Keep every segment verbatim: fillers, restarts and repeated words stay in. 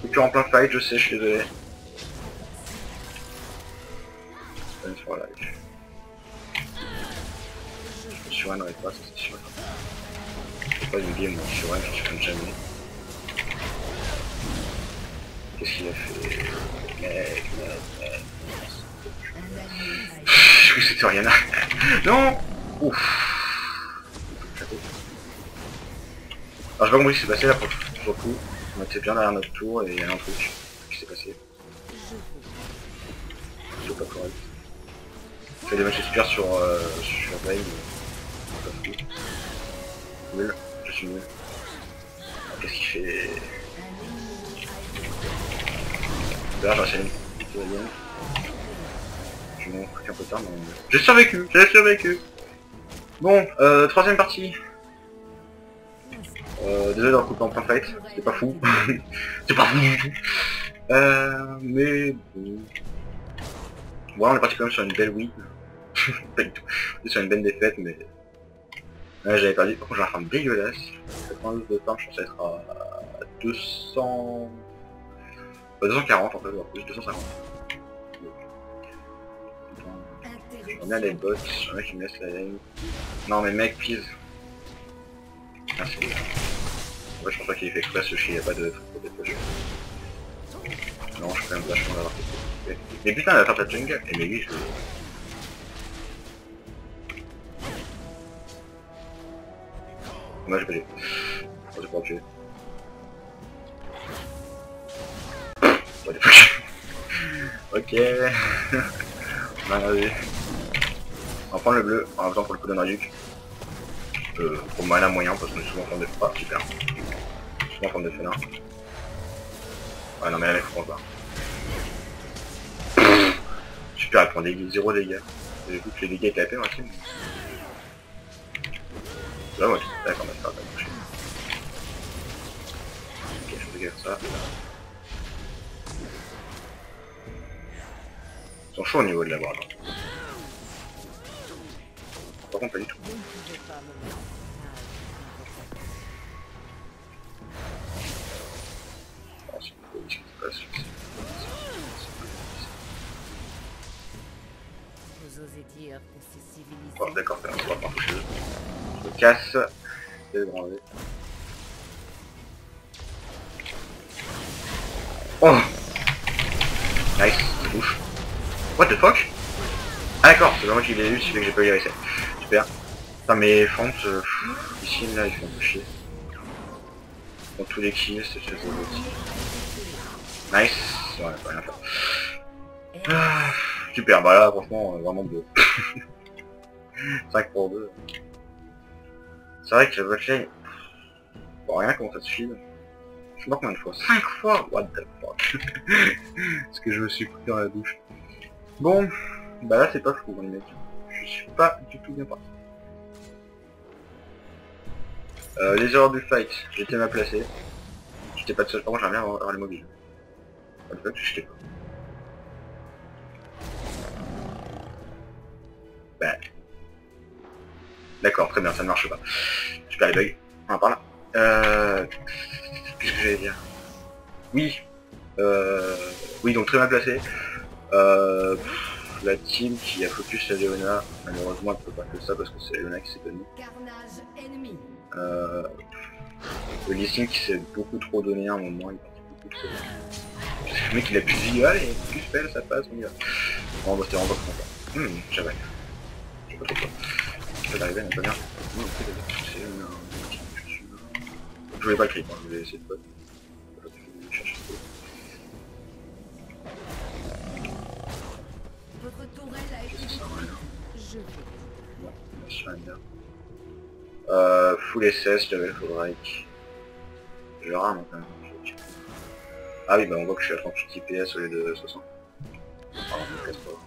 Coupure en plein fight, je sais, je suis désolé. Sur la live. Je me surrunnerai pas, ça c'est sûr. C'est pas une game où je surrun, je surrun jamais. Qu'est-ce qu'il a fait? Mec, mec, mec. Je crois que c'était rien là. Non. Ouf. Alors je sais pas compris ce qui s'est passé là pour, pour le coup. On était bien derrière notre tour et il y a un truc qui s'est passé. C'est pas correct. Je fais des matchs super sur euh, sur Veil. Pas fou. Nul. Je suis nul. Qu'est-ce qu'il fait? Là j'ai enchaîné une petite alien. Je m'en fous un peu tard mais... J'ai survécu, j'ai survécu. Bon, euh, troisième partie. Euh, désolé d'avoir coupé en plein fight, c'était pas fou. C'est pas fou du tout. Euh, mais bon. Voilà, on est parti quand même sur une belle win. Pas du tout. On est sur une belle défaite, mais... Là j'avais perdu, par contre j'ai un farm dégueulasse. quatre-vingt-douze de farm, je pensais être à deux cents... deux cent quarante en fait, voire plus, deux cent cinquante. On a les bots, il y en a qui me laissent la lane. Non mais mec, please. Merci. Ouais, je pense pas qu'il ait fait exprès ce chien, il n'y a pas de truc pour dépocher. Non, je suis quand même vachement d'avoir fait. Mais putain, elle va faire ta jungle. Et mais oui, je... Moi, je vais... Oh, j'ai pas tué. What the fuck. Ok. On a vu. On va prendre le bleu en même temps pour le coup de Narduc. Euh, pour mana moyen parce qu'on est souvent en forme de... Ah, super. Souvent en forme de félin. Ouais, non mais là, il faut qu'on part. Super, elle prend des zéro dégâts. J'ai vu que les dégâts étaient à peine aussi. Là, ouais, d'accord, on va faire ça. Ok, je regarde ça. Ils sont chauds au niveau de la barre. Par contre, pas du tout. Oh, c'est cool, ce qui se passe. Vous osez dire que c'est civilisé. Bon, d'accord, on va pas toucher. Je me casse. Et branler. Oh! Nice, ça touche. What the fuck? Ah d'accord, c'est vraiment qu'il est eu, c'est que j'ai pas eu les reset. Super. Putain mais Font, euh, ici là ils font un peu chier. Dans tous les kills, c'est juste des outils. Nice, ouais, pas rien faire. Ah, super, bah là franchement euh, vraiment beau. cinq pour deux. C'est vrai que la botlane... Bon rien comment ça se file. Je sais pas combien de fois. cinq fois. What the fuck. Parce que je me suis coupé dans la douche. Bon, bah là c'est pas fou les mecs. Je suis pas du tout bien parti. Euh, les erreurs du fight, j'étais mal placé. J'étais pas de seul, par contre j'aimerais bien avoir les mobiles. En fait, je sais pas. Bah. D'accord, très bien, ça ne marche pas. Super les bugs. On en parle. Euh... Qu'est-ce que j'allais dire? Oui. Euh... Oui, donc très mal placé. Euh... La team qui a focus à Leona, malheureusement elle peut pas que ça parce que c'est Leona qui s'est donné. Euh... Le listing qui s'est beaucoup trop donné à un moment, il est parti beaucoup trop. Le mec il a plus de vie, allez, plus spell, ça passe, on y va. Bon bah c'était vraiment pas content. Hum, j'avais. Je sais pas trop quoi. Je vais arriver, on peut bien. Non, c'est une... Je voulais pas le creep, hein. Je voulais essayer de pas... chercher le Votre tourelle a été détruite. Je vais. Non, je suis rien. Euh, full S S, level full break. Je rame quand même. Ah oui, bah on voit que je suis à trente-huit I P S au lieu de soixante. Pardon, je me casse pas.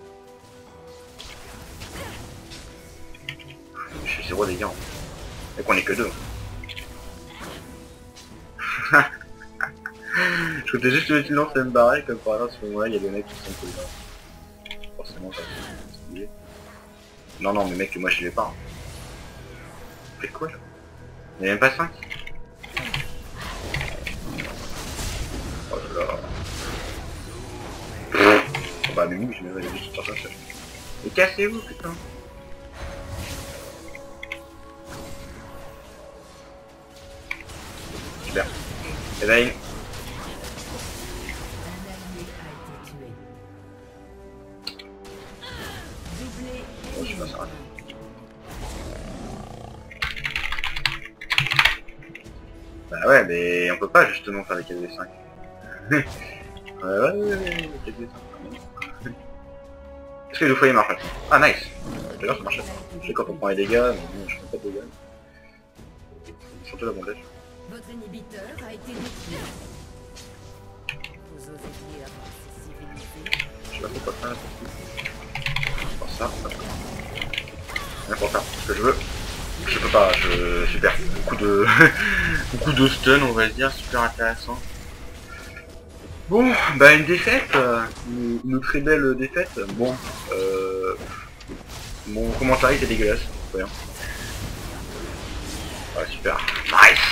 Je suis zéro dégâts. Et qu'on est que deux. Je comptais juste le silence et me barrer, comme par hasard, à ce moment-là, il y a des mecs qui sont cool là. Forcément, ça c'est non, non, mais mec, moi je vais pas. Hein. C'est quoi là? Il n'y a même pas cinq. Oh, pas la même ligne, je me vais juste sortir ça. Mais cassez-vous, putain. Super. Et ben, Un allié a été tué. Doublé. oh, je sais pas ça. Bah ouais, mais on peut pas justement faire les quatre v cinq. Ouais, ouais, ouais, ouais, quatre v cinq. Est-ce que le foyer marche maintenant? Ah, nice. D'ailleurs, ça marche. Je sais quand on prend les dégâts, mais bon, je prends pas de dégâts. Surtout la bondage. Votre inhibiteur a été détruit. Vous osez dire que c'est civilisé? Je sais pas pourquoi faire. Pour ça, hop. Rien pour faire ce que je veux. Je peux pas, je... super. Beaucoup de... beaucoup de stun, on va dire, super intéressant. Bon, bah une défaite, euh, une, une très belle défaite. Bon, euh... mon commentaire était dégueulasse, rien. Ouais, super. Nice.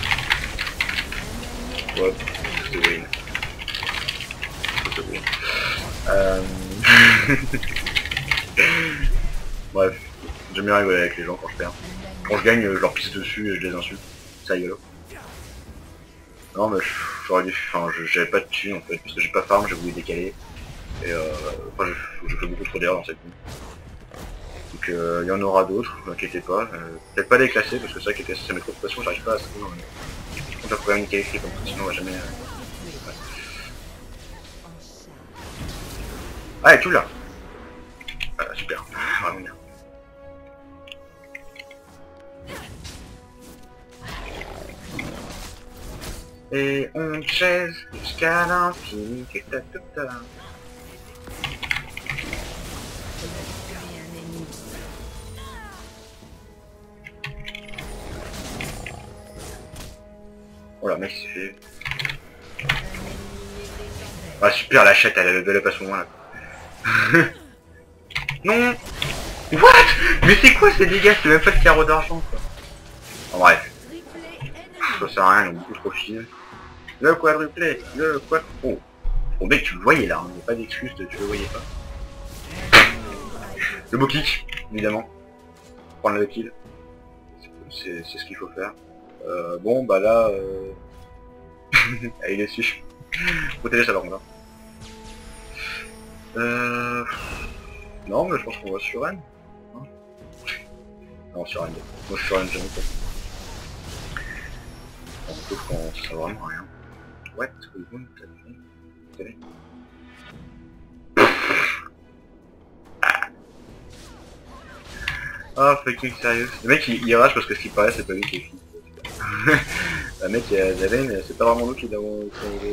Ouais, c'était win. C'était win. Euh... Bref, j'aime bien rigoler avec les gens quand je perds. Quand je gagne, je leur pisse dessus et je les insulte. C'est rigolo. Non mais j'aurais dû... Enfin, j'avais pas de thunes en fait, parce que j'ai pas farm, j'ai voulu décaler. Et euh... Enfin, je, je fais beaucoup trop d'erreurs dans cette game. Donc il euh, y en aura d'autres, ne vous inquiétez pas. Euh, Peut-être pas les classer, parce que c'est vrai que les classer ça met trop de pression, j'arrive pas à ce moment. On doit quand même qualifier comme ça, sinon on va jamais... Euh... Ouais. Ah, et tout là. Ah, super, vraiment bien. Et on chaise jusqu'à l'infini. Oh la mec il s'est fait. Ah super, la chatte elle a level up à ce moment là. Non. What? Mais c'est quoi ces dégâts? C'est même pas de carreau d'argent quoi. En bref. Ça sert à rien, il est beaucoup trop fine. Le quadruplé, le quad... Oh. Bon mec tu le voyais là, il hein. n'y a pas d'excuse, tu le voyais pas. Le beau kick, évidemment. Prendre le kill. C'est ce qu'il faut faire. Euh, bon bah là... Euh... ah, il est dessus. Protéger ça par contre. Euh... Non mais je pense qu'on va sur N. Hein, non sur N. Moi je suis sur N jamais quoi. On trouve qu'on sait vraiment rien. What we want to do. Ah fucking sérieux. Le mec il, il rage parce que ce qui paraît c'est pas lui qui est fini. Le mec il a des veines, c'est pas vraiment nous qui l'avons...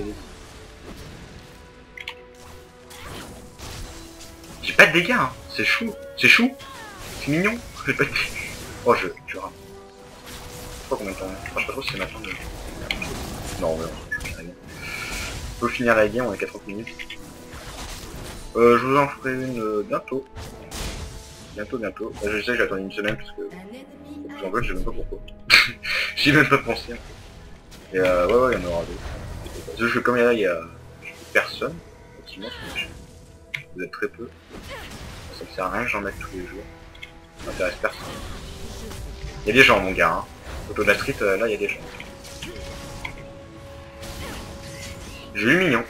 J'ai pas de dégâts hein, c'est chou, c'est chou, c'est mignon, j'ai pas de dégâts. Oh je, tu rame. Je sais pas combien de temps, je sais pas trop si c'est maintenant mais... Non mais non, je finis la game. On peut finir la game, on est qu'à trente minutes. Euh, je vous en ferai une euh, bientôt. Bientôt, bientôt. Là, je sais que j'ai attendu une semaine parce que... J'en veux, je sais même pas pourquoi. J'y ai même pas pensé. Et euh, ouais, ouais, il y en aura d'autres. Parce que comme là, il y a personne, effectivement, vous êtes très peu. Ça me sert à rien que j'en mette tous les jours. Ça m'intéresse personne. Il y a des gens, mon gars, hein. Autour de la street, euh, là, il y a des gens. J'ai eu mignon.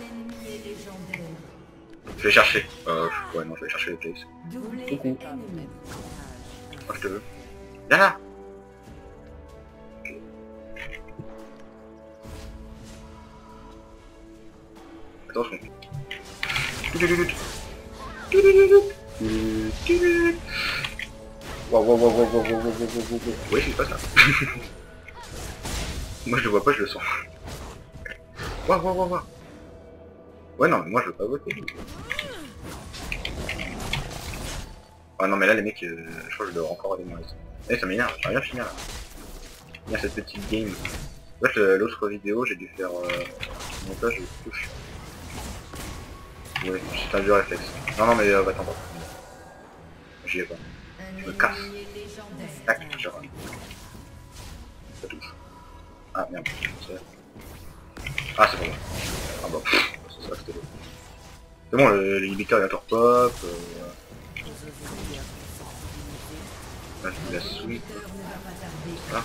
Je vais chercher. Euh, ouais, non, je vais chercher les places. Coucou. Oh, je te veux. Viens là. Attention. Wow, wow, wow, wow, wow, wow, wow, wow, wow. Oui, c'est pas ça. Moi, je le vois pas, je le sens. Waouh, waouh, waouh, waouh. Ouais, non, mais moi, je veux pas voter. Ah non, mais là, les mecs, euh, je crois que je dois encore aller moins. Eh, ça m'énerve, j'arrive bien finir là. Il y a cette petite game. En fait, l'autre vidéo, j'ai dû faire euh, montage de touche. Oui, c'est un vieux réflexe. Non, non, mais euh, va t'en voir. J'y ai pas. Je me casse. Ah, je rame. Ça touche. Ah, merde. Ah, c'est bon. Ah bah, c'est ça, c'était beau. C'est bon, le l'inhibiteur il a pop. Euh... Vous osez dire que Là, je me laisse sweep. Voilà.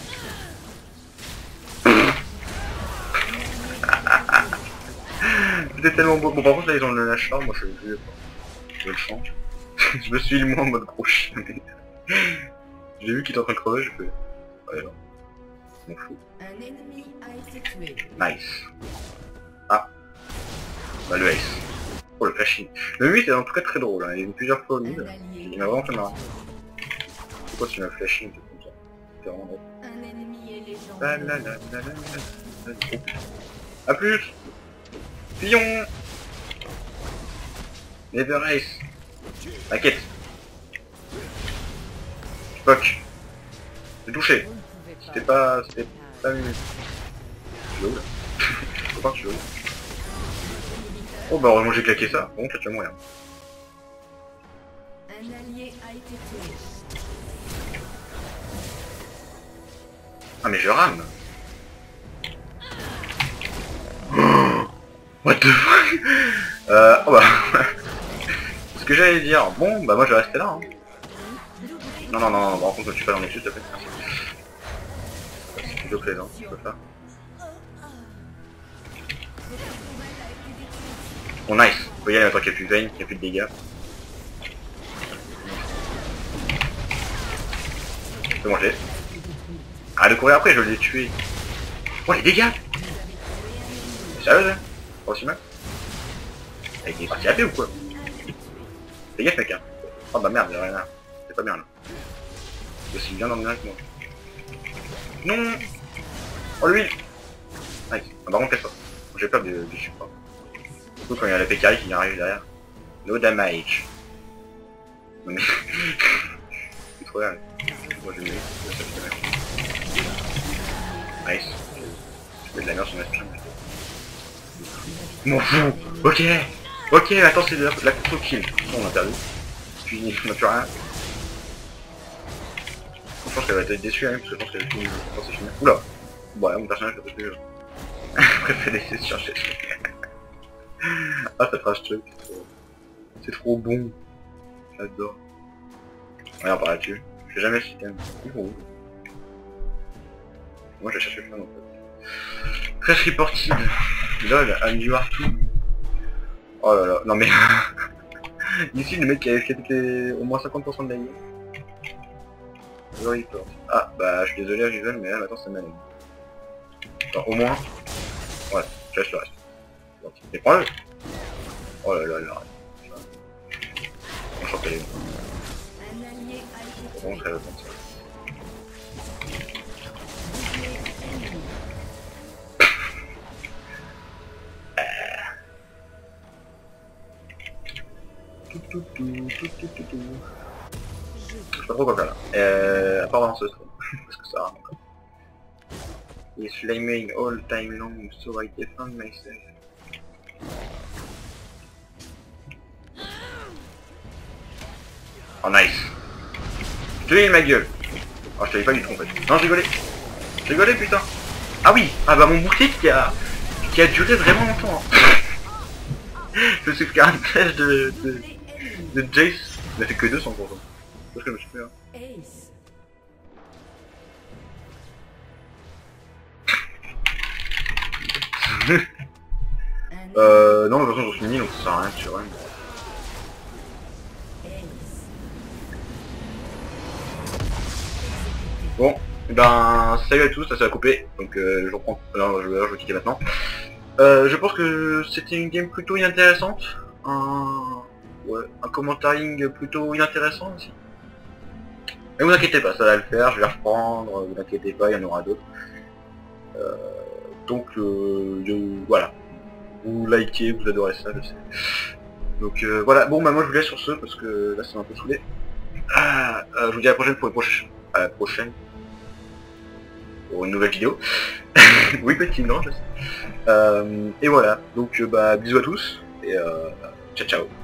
C'était tellement beau. Bon, par contre, là, ils ont le lâcheur. Moi, je vais je le change. Je me suis mis en mode gros chien. J'ai vu qu'il était en train de crever, je fais. Ouais, non. Je m'en fous. un ennemi a été tué. Nice. Ah. Bah, le ace. Oh, le flashing. Le huit est en tout cas très drôle. Hein. Il y a eu plusieurs fois au mid. Il m'a vraiment fait marrer. Pourquoi tu m'as flashing comme ça? C'est vraiment drôle. Un ennemi est La la légendaire. la la la la la. A plus. Pion. Never Ace. T'inquiète. Spock. J'ai touché. Vous ne pouvez pas. C'était pas... C'était pas mieux. Je suis là. Faut pas que je suis Oh bah heureusement j'ai claqué ça. Bon, tu as moyen. Un allié a été tué. Ah mais je rame. Oh, what the fuck. Euh... Oh bah... Ce que j'allais dire, bon bah moi je vais rester là. Hein. Non non non, non, par contre je suis pas dans les chutes, s'il te plaît. C'est plutôt plaisant, je peux faire. Bon nice, vous voyez maintenant qu'il n'y a plus de veine, qu'il n'y a plus de dégâts. Je peux manger. Ah de courir après je l'ai tué. Oh les dégâts. Sérieux hein? Pas aussi mal. Il est parti à paix ou quoi? Fais gaffe mec hein. Oh bah merde, rien là. C'est pas bien là. C'est aussi bien dans le mien que moi. Non. Oh lui. Nice. Ah par contre casse pas. J'ai peur du, du support. Surtout quand il y a la P K I qui arrive derrière. No damage. Non mais... C'est trop bien. Moi je vais nice. Je fais de la merde sur ma spin. M'en fous. Ok. Ok, attends, c'est de la, la course au kill. On a perdu. Puis on n'a plus rien. Je pense qu'elle va être déçue hein, parce que je pense qu'elle finit. Je pense que c'est fini. Oula. Bon, ouais, mon personnage peut plus. Après, c'est laisser se chercher. Ah, ça trash truc. C'est trop bon. J'adore. Regarde par là-dessus. Je sais jamais si t'aimes. Oh. Moi, je vais chercher plein en fait. Press reported. Lol, and you are too. Oh là là, non mais... Ici, le mec qui a fait au moins cinquante pour cent de la game. Ah, bah, je suis désolé à Viven, mais là, maintenant, c'est mal. Enfin, au moins... Ouais, je laisse le reste. Mais prends-le. Oh là là là. On chante les... Un allié a été C'est bon, très longtemps ça. Je sais pas trop quoi faire là. Euh, à part dans ce stream. Parce que ça rame encore. He's flaming all time long, so I defend myself. Oh nice. Je te l'ai ma gueule. Oh je t'avais pas du tout en fait. Non je rigolais. Je rigolais putain. Ah oui. Ah bah mon bouclier qui a qui a duré vraiment longtemps. Hein. Je me suis fait un test de, de, de Jace. Il a fait que deux cents pour cent. C'est ce que je me suis fait hein. Ace. euh non mais de toute façon je suis nul donc ça sert à rien de tuer. Bon, et ben salut à tous, ça s'est coupé, donc euh, je reprends, non, je, je vais quitter maintenant. Euh, je pense que c'était une game plutôt inintéressante, un, ouais, un commentaring plutôt inintéressant aussi. Mais vous inquiétez pas, ça va le faire, je vais reprendre, vous inquiétez pas, il y en aura d'autres. Euh, donc euh, je, voilà, vous likez, vous adorez ça, je sais. Donc euh, voilà, bon bah moi je vous laisse sur ce, parce que là c'est un peu saoulé. Ah, euh, je vous dis à la prochaine pour une prochaine. À la prochaine. Pour une nouvelle vidéo. Oui petit non je sais. Euh, et voilà, donc euh, bah bisous à tous et euh, ciao ciao.